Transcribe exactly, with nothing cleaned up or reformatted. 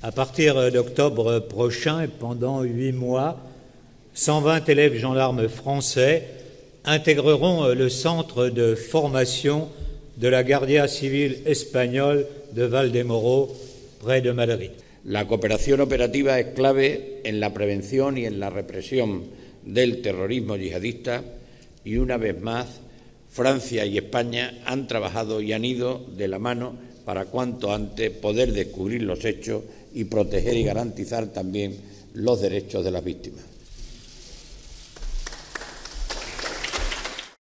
À partir d'octobre prochain et pendant huit mois, cent vingt élèves gendarmes français intégreront le centre de formation de la Guardia Civil espagnole de Valdemoro, près de Madrid. La cooperación operativa es clave en la prevención y en la represión del terrorismo yihadista y, una vez más, Francia y España han trabajado y han ido de la mano para cuanto antes poder descubrir los hechos y proteger y garantizar también los derechos de las víctimas.